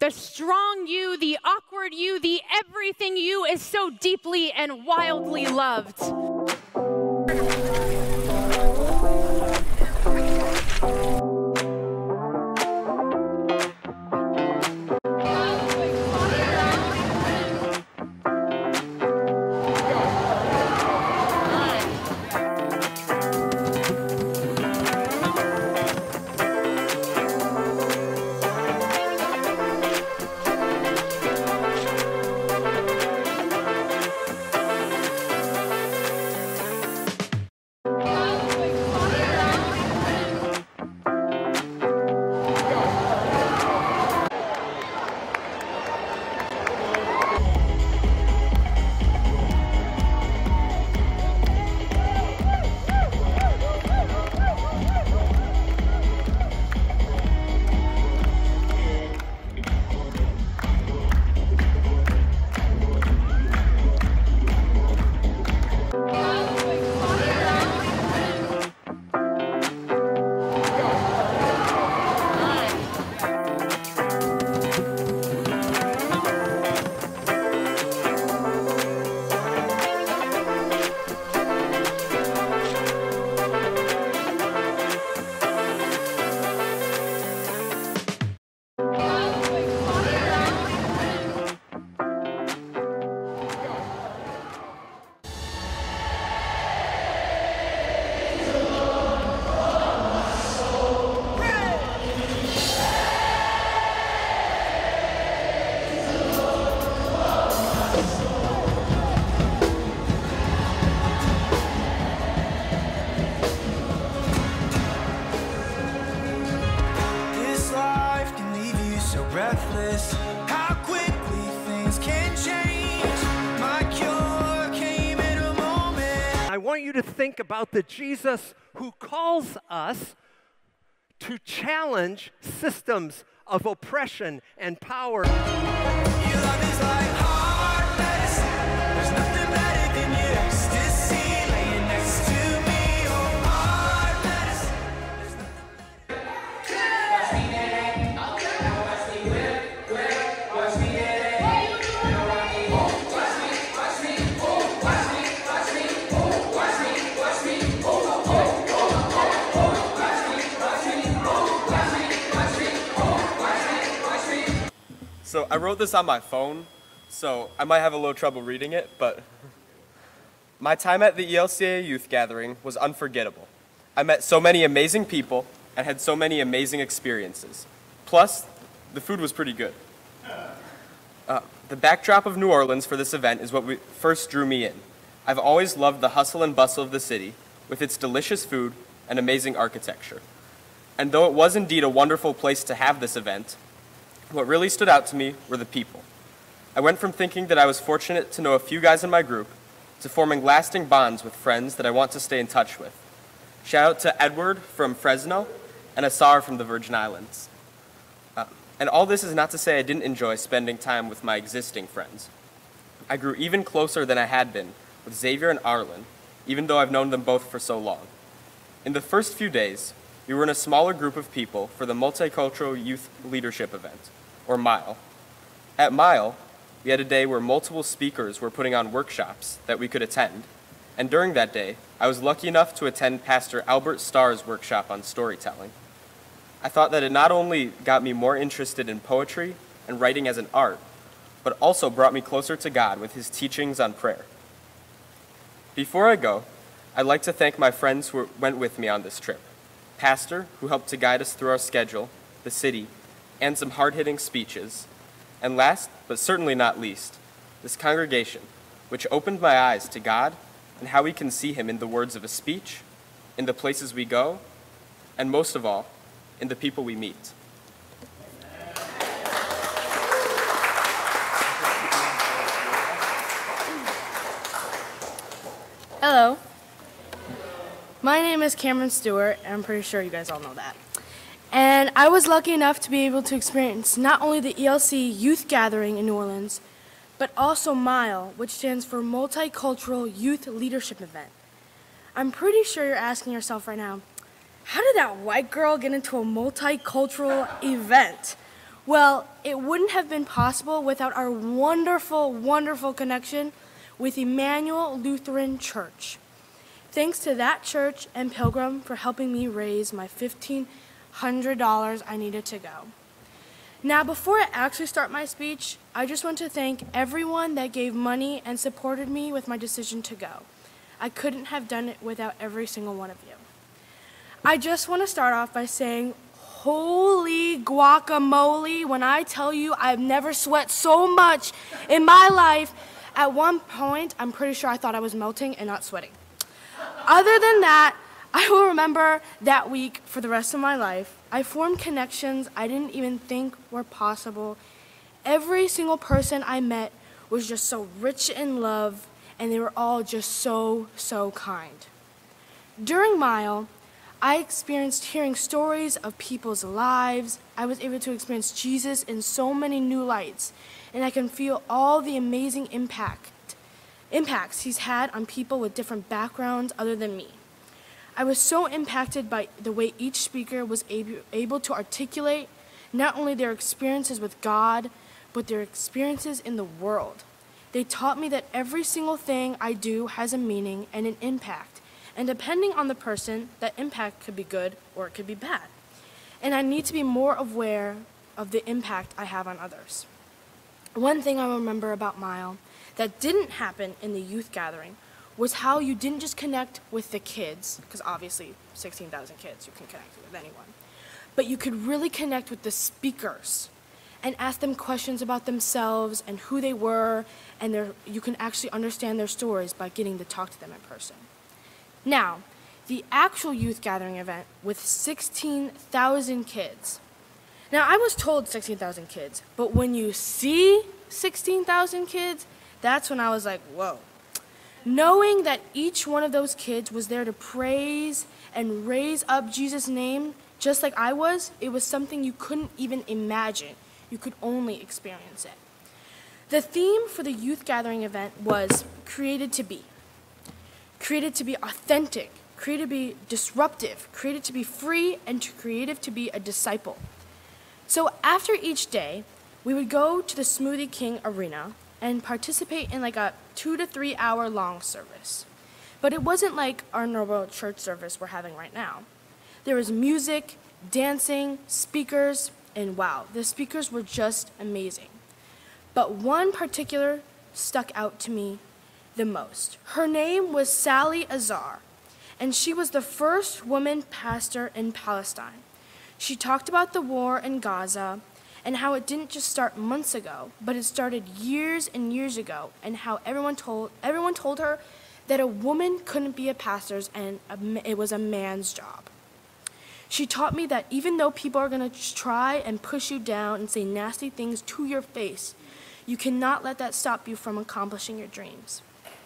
The strong you, the awkward you, the everything you is so deeply and wildly loved. Breathless, how quickly things can change. My cure came in a moment. I want you to think about the Jesus who calls us to challenge systems of oppression and power. Your love is like hard medicine. There's nothing better than your ecstasy laying next to me. Oh, hard medicine. There's nothing So I wrote this on my phone, so I might have a little trouble reading it, but my time at the ELCA youth gathering was unforgettable. I met so many amazing people and had so many amazing experiences. Plus, the food was pretty good. The backdrop of New Orleans for this event is what first drew me in. I've always loved the hustle and bustle of the city, with its delicious food and amazing architecture. And though it was indeed a wonderful place to have this event, what really stood out to me were the people. I went from thinking that I was fortunate to know a few guys in my group to forming lasting bonds with friends that I want to stay in touch with. Shout out to Edward from Fresno and Asar from the Virgin Islands. And all this is not to say I didn't enjoy spending time with my existing friends. I grew even closer than I had been with Xavier and Arlen, even though I've known them both for so long. In the first few days, we were in a smaller group of people for the Multicultural Youth Leadership event, or MILE. At MILE, we had a day where multiple speakers were putting on workshops that we could attend, and during that day, I was lucky enough to attend Pastor Albert Starr's workshop on storytelling. I thought that it not only got me more interested in poetry and writing as an art, but also brought me closer to God with his teachings on prayer. Before I go, I'd like to thank my friends who went with me on this trip. Pastor, who helped to guide us through our schedule, the city, and some hard-hitting speeches. And last, but certainly not least, this congregation, which opened my eyes to God and how we can see him in the words of a speech, in the places we go, and most of all, in the people we meet. Hello. My name is Camryn Stewart, and I'm pretty sure you guys all know that. And I was lucky enough to be able to experience not only the ELC Youth Gathering in New Orleans, but also MILE, which stands for Multicultural Youth Leadership Event. I'm pretty sure you're asking yourself right now, how did that white girl get into a multicultural event? Well, it wouldn't have been possible without our wonderful, wonderful connection with Emmanuel Lutheran Church. Thanks to that church and Pilgrim for helping me raise my $1,500 I needed to go. Now, before I actually start my speech, I just want to thank everyone that gave money and supported me with my decision to go. I couldn't have done it without every single one of you. I just want to start off by saying, holy guacamole, when I tell you I've never sweat so much in my life. At one point, I'm pretty sure I thought I was melting and not sweating. Other than that, I will remember that week for the rest of my life. I formed connections I didn't even think were possible. Every single person I met was just so rich in love, and they were all just so, so kind. During Mile, I experienced hearing stories of people's lives. I was able to experience Jesus in so many new lights, and I can feel all the amazing impacts he's had on people with different backgrounds other than me. I was so impacted by the way each speaker was able to articulate not only their experiences with God, but their experiences in the world. They taught me that every single thing I do has a meaning and an impact. And depending on the person, that impact could be good or it could be bad. And I need to be more aware of the impact I have on others. One thing I remember about Mile that didn't happen in the youth gathering was how you didn't just connect with the kids, because obviously 16,000 kids, you can connect with anyone, but you could really connect with the speakers and ask them questions about themselves and who they were, and you can actually understand their stories by getting to talk to them in person. Now, the actual youth gathering event with 16,000 kids. Now, I was told 16,000 kids, but when you see 16,000 kids, that's when I was like, whoa. Knowing that each one of those kids was there to praise and raise up Jesus' name, just like I was, it was something you couldn't even imagine. You could only experience it. The theme for the youth gathering event was created to be. Created to be authentic, created to be disruptive, created to be free, and creative to be a disciple. So after each day, we would go to the Smoothie King Arena and participate in like a 2 to 3 hour long service. But it wasn't like our normal church service we're having right now. There was music, dancing, speakers, and wow, the speakers were just amazing. But one particular stuck out to me the most. Her name was Sally Azar, and she was the first woman pastor in Palestine. She talked about the war in Gaza and how it didn't just start months ago, but it started years and years ago, and how everyone told her that a woman couldn't be a pastor and it was a man's job. She taught me that even though people are going to try and push you down and say nasty things to your face, you cannot let that stop you from accomplishing your dreams.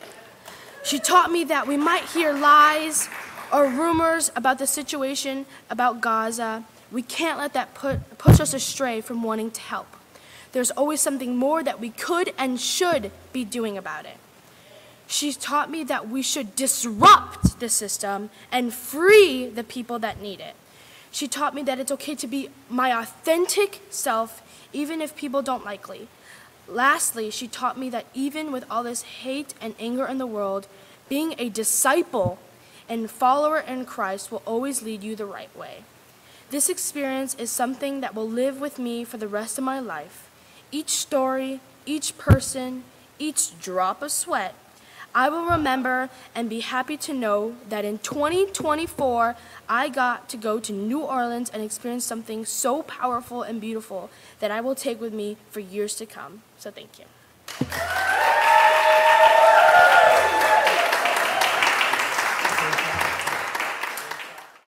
She taught me that we might hear lies or rumors about the situation about Gaza. We can't let that push us astray from wanting to help. There's always something more that we could and should be doing about it. She taught me that we should disrupt the system and free the people that need it. She taught me that it's okay to be my authentic self, even if people don't like me. Lastly, she taught me that even with all this hate and anger in the world, being a disciple and follower in Christ will always lead you the right way. This experience is something that will live with me for the rest of my life. Each story, each person, each drop of sweat, I will remember and be happy to know that in 2024, I got to go to New Orleans and experience something so powerful and beautiful that I will take with me for years to come. So thank you.